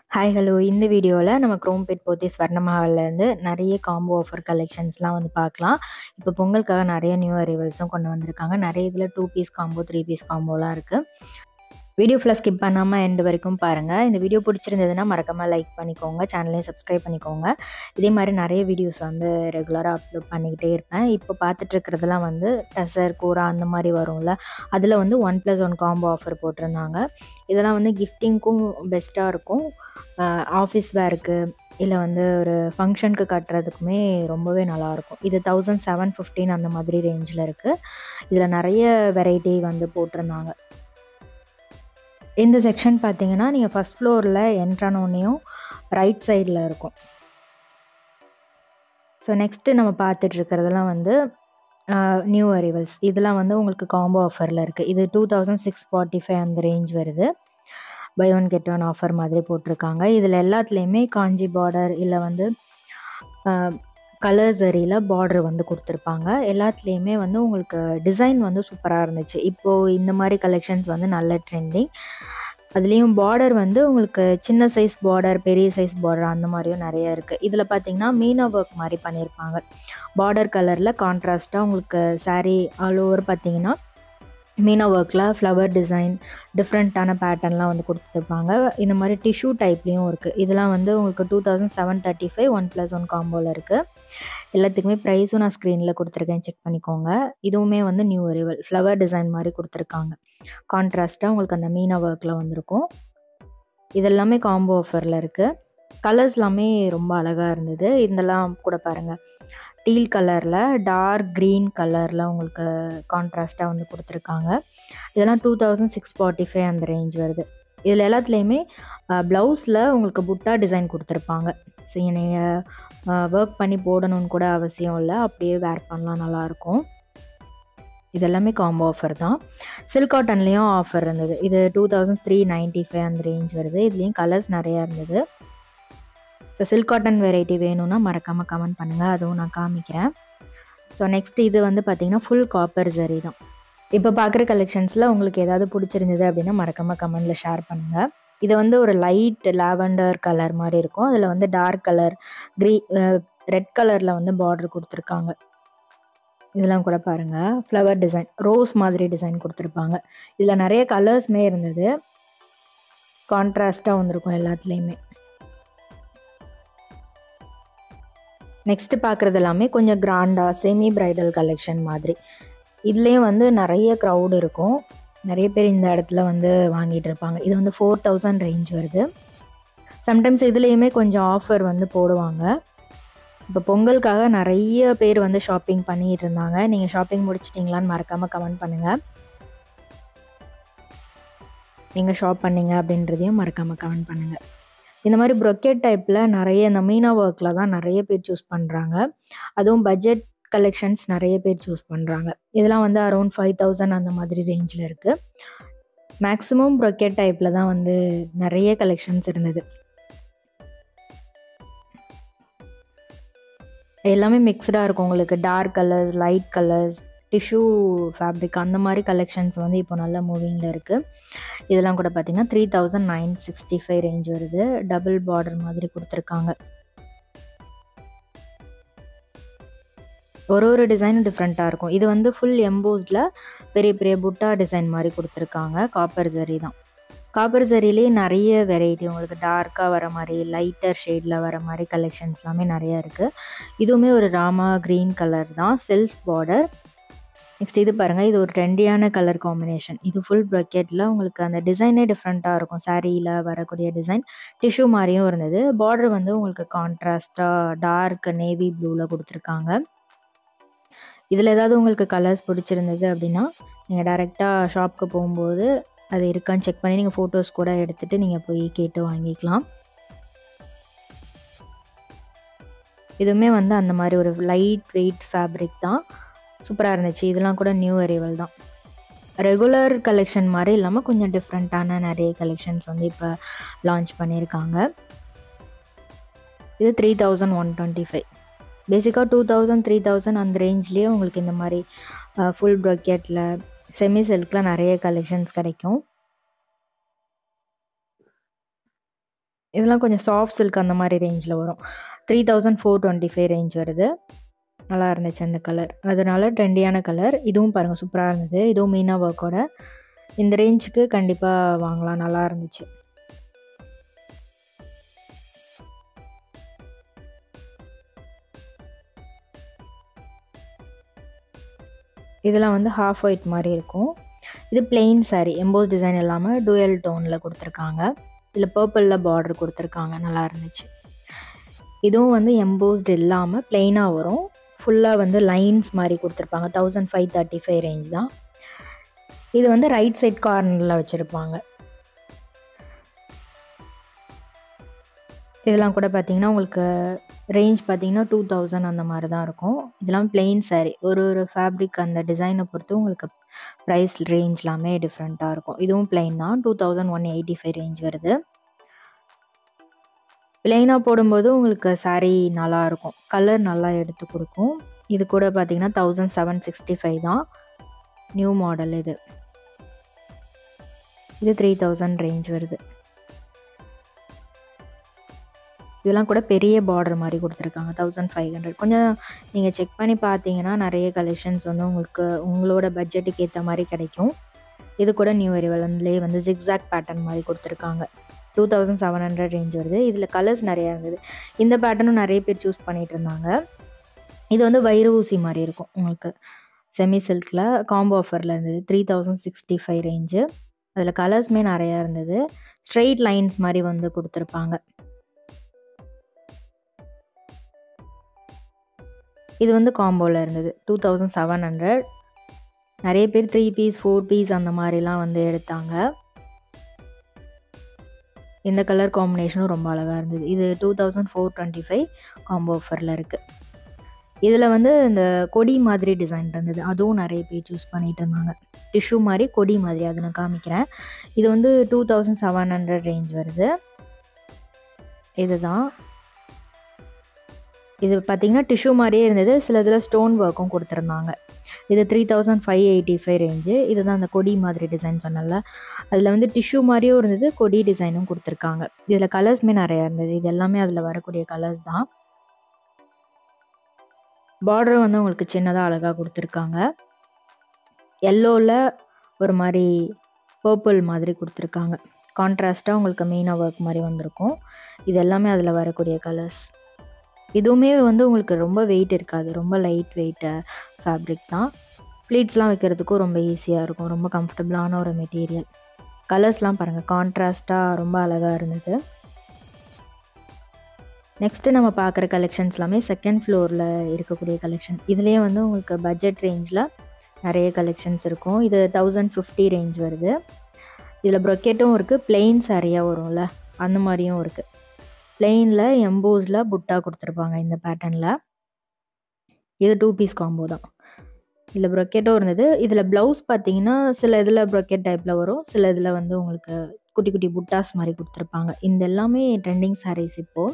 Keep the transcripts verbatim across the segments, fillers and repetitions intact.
Hi hello இந்த வீடியோவில் நம்ம குரோம்பேட் போத்தி ஸ்வர்ணமஹால்லேருந்து நிறைய காம்போ ஆஃபர் கலெக்ஷன்ஸ்லாம் வந்து பார்க்கலாம். இப்போ பொங்கலுக்காக நிறைய நியூ அரைவல்ஸும் கொண்டு வந்திருக்காங்க. நிறைய இதில் two piece combo three piece காம்போலாம் இருக்குது. வீடியோ ஃபுல்லாக ஸ்கிப் பண்ணாமல் எண்டு வரைக்கும் பாருங்கள். இந்த வீடியோ பிடிச்சிருந்ததுன்னா மறக்காமல் லைக் பண்ணிக்கோங்க, சேனலையும் சப்ஸ்கிரைப் பண்ணிக்கோங்க. இதே மாதிரி நிறைய வீடியோஸ் வந்து ரெகுலராக அப்லோட் பண்ணிக்கிட்டே இருப்பேன். இப்போ பார்த்துட்ருக்கிறதுலாம் வந்து டசர் கோரா அந்த மாதிரி வரும்ல, அதில் வந்து one plus one combo offer போட்டிருந்தாங்க. இதெல்லாம் வந்து கிஃப்டிங்க்கும் பெஸ்ட்டாக இருக்கும். ஆஃபீஸ் வேருக்கு இல்லை வந்து ஒரு ஃபங்க்ஷனுக்கு கட்டுறதுக்குமே ரொம்பவே நல்லாயிருக்கும். இது தௌசண்ட் செவன் ஃபிஃப்டீன் அந்த மாதிரி ரேஞ்சில் இருக்குது. இதில் நிறைய வெரைட்டி வந்து போட்டிருந்தாங்க. இந்த செக்ஷன் பார்த்தீங்கன்னா நீங்கள் ஃபஸ்ட் ஃப்ளோரில் என்ட்ரானோன்னையும் ரைட் சைடில் இருக்கும். ஸோ நெக்ஸ்ட்டு நம்ம பார்த்துட்ருக்கிறதுலாம் வந்து நியூ அரைவல்ஸ். இதெல்லாம் வந்து உங்களுக்கு காம்போ ஆஃபரில் இருக்குது. இது two thousand six forty five அந்த ரேஞ்ச் வருது. Buy one get one offer மாதிரி போட்டிருக்காங்க. இதில் எல்லாத்துலேயுமே காஞ்சி பார்டர் இல்லை வந்து கலர் சரியில் பார்டர் வந்து கொடுத்துருப்பாங்க. எல்லாத்துலேயுமே வந்து உங்களுக்கு டிசைன் வந்து சூப்பராக இருந்துச்சு. இப்போது இந்த மாதிரி கலெக்ஷன்ஸ் வந்து நல்ல ட்ரெண்டிங். அதுலேயும் பார்டர் வந்து உங்களுக்கு சின்ன சைஸ் பார்டர், பெரிய சைஸ் பார்டர் அந்த மாதிரியும் நிறைய இருக்குது. இதில் பார்த்திங்கன்னா மீனா ஒர்க் மாதிரி பண்ணியிருப்பாங்க. பார்டர் கலரில் கான்ட்ராஸ்ட்டாக உங்களுக்கு சாரீ ஆல் ஓவர் பார்த்திங்கன்னா மீனா ஒர்க்கில் ஃப்ளவர் டிசைன் டிஃப்ரெண்ட்டான பேட்டர்ன்லாம் வந்து கொடுத்துருப்பாங்க. இந்த மாதிரி டிஷ்யூ டைப்லேயும் இருக்குது. இதெல்லாம் வந்து உங்களுக்கு two thousand seven thirty five one plus one காம்போவில் இருக்குது. எல்லாத்துக்குமே ப்ரைஸும் நான் ஸ்க்ரீனில் கொடுத்துருக்கேன், செக் பண்ணிக்கோங்க. இதுவுமே வந்து நியூ அரைவல் ஃப்ளவர் டிசைன் மாதிரி கொடுத்துருக்காங்க. கான்ட்ராஸ்ட்டாக உங்களுக்கு அந்த மீனா ஒர்க்கில் வந்திருக்கும். இதெல்லாமே காம்போ ஆஃபரில் இருக்குது. கலர்ஸ் எல்லாமே ரொம்ப அழகாக இருந்தது. இதெல்லாம் கூட பாருங்கள், டீல் கலரில் டார்க் க்ரீன் கலரில் உங்களுக்கு கான்ட்ராஸ்ட்டாக வந்து கொடுத்துருக்காங்க. இதெல்லாம் two thousand six forty five அந்த ரேஞ்ச் வருது. இதில் எல்லாத்துலேயுமே ப்ளவுஸில் உங்களுக்கு புட்டா டிசைன் கொடுத்துருப்பாங்க. ஸோ நீங்கள் ஒர்க் பண்ணி போடணும்னு கூட அவசியம் இல்லை, அப்படியே வேர் பண்ணலாம், நல்லாயிருக்கும். இதெல்லாமே காம்போ ஆஃபர் தான். சில்க் காட்டன்லேயும் ஆஃபர் இருந்தது. இது two thousand three ninety five அந்த ரேஞ்ச் வருது. இதுலேயும் கலர்ஸ் நிறையா இருந்தது. ஸோ சில்க் காட்டன் வெரைட்டி வேணும்னா மறக்காமல் கமெண்ட் பண்ணுங்கள், அதுவும் நான் காமிக்கிறேன். ஸோ நெக்ஸ்ட் இது வந்து பார்த்திங்கன்னா ஃபுல் காப்பர் சரி தான். இப்போ பார்க்குற கலெக்ஷன்ஸில் உங்களுக்கு ஏதாவது பிடிச்சிருந்தது அப்படின்னா மறக்காமல் கமெண்டில் ஷேர் பண்ணுங்கள். இது வந்து ஒரு லைட் லாவெண்டர் கலர் மாதிரி இருக்கும். அதில் வந்து டார்க் கலர் க்ரீ ரெட் கலரில் வந்து பார்டர் கொடுத்துருக்காங்க. இதெல்லாம் கூட பாருங்கள், ஃப்ளவர் டிசைன் ரோஸ் மாதிரி டிசைன் கொடுத்துருப்பாங்க. இதில் நிறைய கலர்ஸுமே இருந்தது. கான்ட்ராஸ்ட்டாக வந்திருக்கும் எல்லாத்துலேயுமே. நெக்ஸ்ட்டு பார்க்குறது எல்லாமே கொஞ்சம் கிராண்டாக செமி ப்ரைடல் கலெக்ஷன் மாதிரி. இதுலேயும் வந்து நிறைய க்ரௌடு இருக்கும். நிறைய பேர் இந்த இடத்துல வந்து வாங்கிட்டு இருப்பாங்க. இது வந்து ஃபோர் தௌசண்ட் ரேஞ்ச் வருது. சம்டைம்ஸ் இதுலேயுமே கொஞ்சம் ஆஃபர் வந்து போடுவாங்க. இப்போ பொங்கலுக்காக நிறைய பேர் வந்து ஷாப்பிங் பண்ணிகிட்டு இருந்தாங்க. நீங்கள் ஷாப்பிங் முடிச்சிட்டிங்களான்னு மறக்காமல் கமெண்ட் பண்ணுங்கள். நீங்கள் ஷாப் பண்ணிங்க அப்படின்றதையும் மறக்காமல் கமெண்ட் பண்ணுங்கள். இந்த மாதிரி ப்ரொக்கேட் டைப்பில் நிறைய இந்த மீனா ஒர்க்கில் தான் நிறைய பேர் சூஸ் பண்ணுறாங்க. அதுவும் பட்ஜெட் கலெக்ஷன்ஸ் நிறைய பேர் சூஸ் பண்ணுறாங்க. இதெல்லாம் வந்து அரௌண்ட் ஃபைவ் தௌசண்ட் அந்த மாதிரி ரேஞ்சில் இருக்குது. மேக்ஸிமம் ப்ரொக்கேட் டைப்பில் தான் வந்து நிறைய கலெக்ஷன்ஸ் இருந்தது. எல்லாமே மிக்ஸ்டாக இருக்கும். உங்களுக்கு dark colours, light colours, tissue fabric அந்த மாதிரி கலெக்ஷன்ஸ் வந்து இப்போ நல்ல மூவிங்கில் இருக்குது. இதெல்லாம் கூட பார்த்திங்கன்னா three thousand nine sixty five range வருது. டபுள் பார்டர் மாதிரி கொடுத்துருக்காங்க. ஒரு ஒரு டிசைனும் டிஃப்ரெண்ட்டாக இருக்கும். இது வந்து ஃபுல் எம்போஸ்டில் பெரிய பெரிய புட்டா டிசைன் மாதிரி கொடுத்துருக்காங்க. காப்பர் சரி தான். காப்பர் சரிலே நிறைய வெரைட்டி உங்களுக்கு டார்க்காக வர மாதிரி, லைட்டர் ஷேடில் வர மாதிரி கலெக்ஷன்ஸ் எல்லாமே நிறையா இருக்குது. இதுவுமே ஒரு ராமா க்ரீன் கலர் தான், செல்ஃப் பார்டர். நெக்ஸ்ட் இது பாருங்கள், இது ஒரு ட்ரெண்டியான கலர் காம்பினேஷன். இது ஃபுல் ப்ரொக்கெட்டில் உங்களுக்கு அந்த டிசைனே டிஃப்ரெண்ட்டாக இருக்கும். சாரியில் வரக்கூடிய டிசைன் டிஷ்யூ மாதிரியும் இருந்தது. பார்டர் வந்து உங்களுக்கு கான்ட்ராஸ்ட்டாக டார்க் நேவி ப்ளூவில் கொடுத்துருக்காங்க. இதில் ஏதாவது உங்களுக்கு கலர்ஸ் பிடிச்சிருந்தது அப்படின்னா நீங்கள் டைரெக்டாக ஷாப்புக்கு போகும்போது அது இருக்கான்னு செக் பண்ணி நீங்கள் ஃபோட்டோஸ் கூட எடுத்துகிட்டு நீங்கள் போய் கேட்டு வாங்கிக்கலாம். இதுவுமே வந்து அந்த மாதிரி ஒரு லைட் வெயிட் ஃபேப்ரிக் தான், சூப்பராக இருந்துச்சு. இதெல்லாம் கூட நியூ அரைவல் தான். ரெகுலர் கலெக்ஷன் மாதிரி இல்லாமல் கொஞ்சம் டிஃப்ரெண்ட்டான நிறைய கலெக்ஷன்ஸ் வந்து இப்போ லான்ச் பண்ணியிருக்காங்க. இது three thousand one twenty five பேசிக்காக டூ தௌசண்ட் த்ரீ தௌசண்ட் அந்த ரேஞ்ச்லேயே உங்களுக்கு இந்த மாதிரி ஃபுல் ப்ரொக்கெட்டில் செமி சில்கில் நிறைய கலெக்ஷன்ஸ் கிடைக்கும். இதெல்லாம் கொஞ்சம் சாஃப்ட் சில்க் அந்த மாதிரி ரேஞ்சில் வரும். Three thousand four twenty five range வருது. நல்லா இருந்துச்சு அந்த கலர். அதனால ட்ரெண்டியான கலர். இதுவும் பாருங்கள் சூப்பராக இருந்தது. இதுவும் மீனா ஒர்க்கோட. இந்த ரேஞ்சுக்கு கண்டிப்பாக வாங்கலாம். நல்லா இருந்துச்சு. இதெல்லாம் வந்து ஹாஃப் ஒயிட் மாதிரி இருக்கும். இது பிளெயின் சாரீ, எம்போஸ் டிசைன் இல்லாமல் டூயல் டோனில் கொடுத்துருக்காங்க. இதில் பர்பிளில் பார்டர் கொடுத்துருக்காங்க. நல்லா இருந்துச்சு. இதுவும் வந்து எம்போஸ்டு இல்லாமல் பிளெயினாக வரும். ஃபுல்லாக வந்து லைன்ஸ் மாதிரி கொடுத்துருப்பாங்க. Thousand five thirty five range தான். இது வந்து ரைட் சைட் கார்னரில் வச்சுருப்பாங்க. இதெல்லாம் கூட பார்த்தீங்கன்னா உங்களுக்கு ரேஞ்ச் பார்த்தீங்கன்னா டூ தௌசண்ட் அந்த மாதிரி தான் இருக்கும். இதெல்லாம் பிளெயின் சாரீ. ஒரு ஒரு ஃபேப்ரிக் அந்த டிசைனை பொறுத்து உங்களுக்கு ப்ரைஸ் ரேஞ்ச் எல்லாமே டிஃப்ரெண்ட்டாக இருக்கும். இதுவும் பிளெயின் தான். Two thousand one eighty five range வருது. பிளெயினாக போடும்போது உங்களுக்கு சாரீ நல்லாயிருக்கும். கலர் நல்லா எடுத்து கொடுக்கும். இது கூட பார்த்தீங்கன்னா தௌசண்ட் செவன் சிக்ஸ்டி ஃபைவ் தான். நியூ மாடல் இது. இது த்ரீ தௌசண்ட் ரேஞ்ச் வருது. இதெல்லாம் கூட பெரிய பார்டர் மாதிரி கொடுத்துருக்காங்க. Thousand five hundred. கொஞ்சம் நீங்கள் செக் பண்ணி பார்த்தீங்கன்னா நிறைய கலெக்ஷன்ஸ் வந்து உங்களுக்கு உங்களோட பட்ஜெட்டுக்கு ஏற்ற மாதிரி கிடைக்கும். இது கூட நியூ அரைவல் வந்துலேயே வந்து ஜிக்ஸாக் பேட்டர்ன் மாதிரி கொடுத்துருக்காங்க. Two thousand seven hundred range வருது. இதில் கலர்ஸ் நிறையா இருந்தது. இந்த பேட்டர்னும் நிறைய பேர் சூஸ் பண்ணிகிட்டு இருந்தாங்க. இது வந்து வைர ஊசி மாதிரி இருக்கும் உங்களுக்கு. செமி சில்கில் காம்போ ஆஃபரில் இருந்தது. Three thousand sixty five range. அதில் கலர்ஸுமே நிறையா இருந்தது. ஸ்ட்ரெயிட் லைன்ஸ் மாதிரி வந்து கொடுத்துருப்பாங்க. இது வந்து காம்போவில் இருந்தது. Two thousand seven hundred. நிறைய பேர் த்ரீ பீஸ் ஃபோர் பீஸ் அந்த மாதிரிலாம் வந்து எடுத்தாங்க. இந்த கலர் காம்பினேஷனும் ரொம்ப அழகாக இருந்தது. இது two thousand four twenty five combo ஆஃபரில் இருக்குது. இதில் வந்து இந்த கொடி மாதிரி டிசைன் இருந்தது. அதுவும் நிறைய பேர் சூஸ் பண்ணிகிட்டு இருந்தாங்க. டிஷ்யூ மாதிரி கொடி மாதிரி, அதை நான் காமிக்கிறேன். இது வந்து two thousand seven hundred range வருது. இதுதான். இது பார்த்திங்கன்னா டிஷ்யூ மாதிரியே இருந்தது. சில இதில் ஸ்டோன் ஒர்க்கும் கொடுத்துருந்தாங்க. இது three thousand five eighty five range. இதுதான் அந்த கொடி மாதிரி டிசைன் சொன்னல. அதில் வந்து டிஷ்யூ மாதிரியும் இருந்தது, கொடி டிசைனும் கொடுத்துருக்காங்க. இதில் கலர்ஸுமே நிறையா இருந்தது. இது எல்லாமே அதில் வரக்கூடிய கலர்ஸ் தான். பார்டரும் வந்து உங்களுக்கு சின்னதாக அழகாக கொடுத்துருக்காங்க. எல்லோவில் ஒரு மாதிரி பர்பிள் மாதிரி கொடுத்துருக்காங்க. கான்ட்ராஸ்ட்டாக உங்களுக்கு மெயினாக ஒர்க் மாதிரி வந்திருக்கும். இது எல்லாமே அதில் வரக்கூடிய கலர்ஸ். இதுவுமே வந்து உங்களுக்கு ரொம்ப வெயிட் இருக்காது. ரொம்ப லைட் வெயிட்டு ஃபேப்ரிக் தான். ப்ளீட்ஸ்லாம் வைக்கிறதுக்கும் ரொம்ப ஈஸியாக இருக்கும். ரொம்ப கம்ஃபர்டபுளான ஒரு மெட்டீரியல். கலர்ஸ்லாம் பாருங்கள் கான்ட்ராஸ்ட்டாக ரொம்ப அழகாக இருந்தது. நெக்ஸ்ட்டு நம்ம பார்க்குற கலெக்ஷன்ஸ் எல்லாமே செகண்ட் ஃப்ளோரில் இருக்கக்கூடிய கலெக்ஷன். இதுலேயே வந்து உங்களுக்கு பட்ஜெட் ரேஞ்சில் நிறைய கலெக்ஷன்ஸ் இருக்கும். இது தௌசண்ட் ஃபிஃப்டி ரேஞ்ச் வருது. இதில் ப்ரொக்கெட்டும் இருக்குது, பிளெயின் சாரியாக வரும்ல அந்த மாதிரியும் இருக்குது. பிளெயினில் எம்போஸில் புட்டா கொடுத்துருப்பாங்க இந்த பேட்டர்னில். இது டூ பீஸ் காம்போ தான். இதில் ப்ரொக்கெட்டும் இருந்தது. இதில் ப்ளவுஸ் பார்த்தீங்கன்னா சில இதில் ப்ரொக்கெட் டைப்பில் வரும். சில இதில் வந்து உங்களுக்கு குட்டி குட்டி புட்டாஸ் மாதிரி கொடுத்துருப்பாங்க. இந்த எல்லாமே ட்ரெண்டிங் சாரீஸ் இப்போது.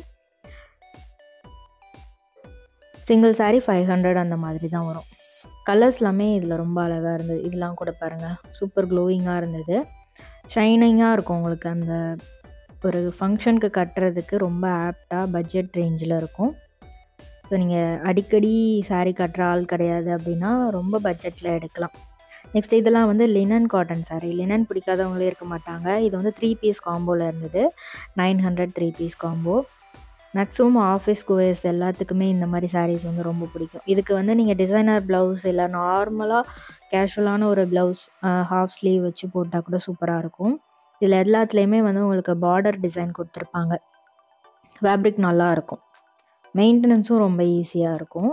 சிங்கிள் சாரீ ஃபைவ் ஹண்ட்ரட் அந்த மாதிரி தான் வரும். கலர்ஸ் எல்லாமே இதில் ரொம்ப அழகாக இருந்தது. இதெல்லாம் கூட பாருங்கள் சூப்பர் க்ளோயிங்காக இருந்தது. ஷைனிங்காக இருக்கும் உங்களுக்கு. அந்த ஒரு ஃபங்க்ஷனுக்கு கட்டுறதுக்கு ரொம்ப ஆப்டாக பட்ஜெட் ரேஞ்சில் இருக்கும். ஸோ நீங்கள் அடிக்கடி சாரீ கட்டுற ஆள் கிடையாது அப்படின்னா ரொம்ப பட்ஜெட்டில் எடுக்கலாம். நெக்ஸ்ட் இதெல்லாம் வந்து லினன் காட்டன் சாரீ. லினன் பிடிக்காதவங்களே இருக்க மாட்டாங்க. இது வந்து த்ரீ பீஸ் காம்போவில் இருந்தது. Nine hundred three piece combo. Maximum office goers எல்லாத்துக்குமே இந்த மாதிரி சாரீஸ் வந்து ரொம்ப பிடிக்கும். இதுக்கு வந்து நீங்கள் டிசைனர் ப்ளவுஸ் இல்லை நார்மலாக கேஷுவலான ஒரு ப்ளவுஸ் ஹாஃப் ஸ்லீவ் வச்சு போட்டால் கூட சூப்பராக இருக்கும். இதில் எல்லாத்துலேயுமே வந்து உங்களுக்கு பார்டர் டிசைன் கொடுத்துருப்பாங்க. ஃபேப்ரிக் நல்லாயிருக்கும். மெயின்டெனன்ஸும் ரொம்ப ஈஸியாக இருக்கும்.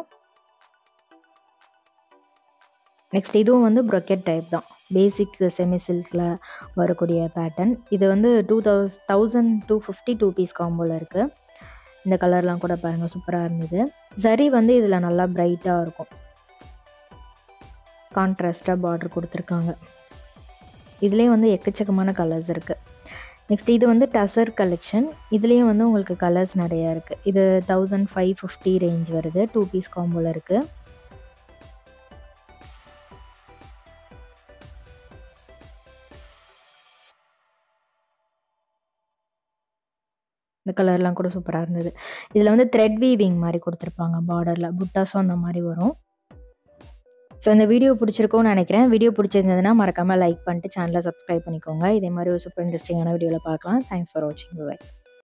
நெக்ஸ்ட் இதுவும் வந்து ப்ரொக்கெட் டைப் தான். பேசிக் செமி சில்கில் வரக்கூடிய பேட்டர்ன். இது வந்து two thous thousand two fifty two piece காம்போவில் இருக்குது. இந்த கலர்லாம் கூட பாருங்கள் சூப்பராக இருந்தது. சரி வந்து இதில் நல்லா பிரைட்டாக இருக்கும். கான்ட்ராஸ்டாக பார்டர் கொடுத்துருக்காங்க. இதுலேயும் வந்து எக்கச்சக்கமான கலர்ஸ் இருக்குது. நெக்ஸ்ட் இது வந்து டசர் கலெக்ஷன். இதுலேயும் வந்து உங்களுக்கு கலர்ஸ் நிறையா இருக்குது. இது தௌசண்ட் ஃபைவ் ஃபிஃப்டி ரேஞ்ச் வருது. டூ பீஸ் காம்போவில் இருக்குது. இந்த கலர்லாம் கூட சூப்பரா இருந்தது. இதுல வந்து த்ரெட் வீவிங் மாரி குடுத்துருப்பாங்க பார்டர்ல. புட்டாஸும் அந்த மாரி வரும். ஸோ இந்த வீடியோ பிடிச்சிருக்கும்னு நெனைக்கிறேன். வீடியோ பிடிச்சிருந்ததுன்னா மறக்காம லைக் பண்ணிட்டு சேனல சப்ஸ்கிரைப் பண்ணிக்கோங்க. இதே மாரி ஒரு சூப்பர் இன்ட்ரஸ்டிங்கான வீடியோல பார்க்கலாம். தேங்க்ஸ் ஃபார் வாட்சிங். பை.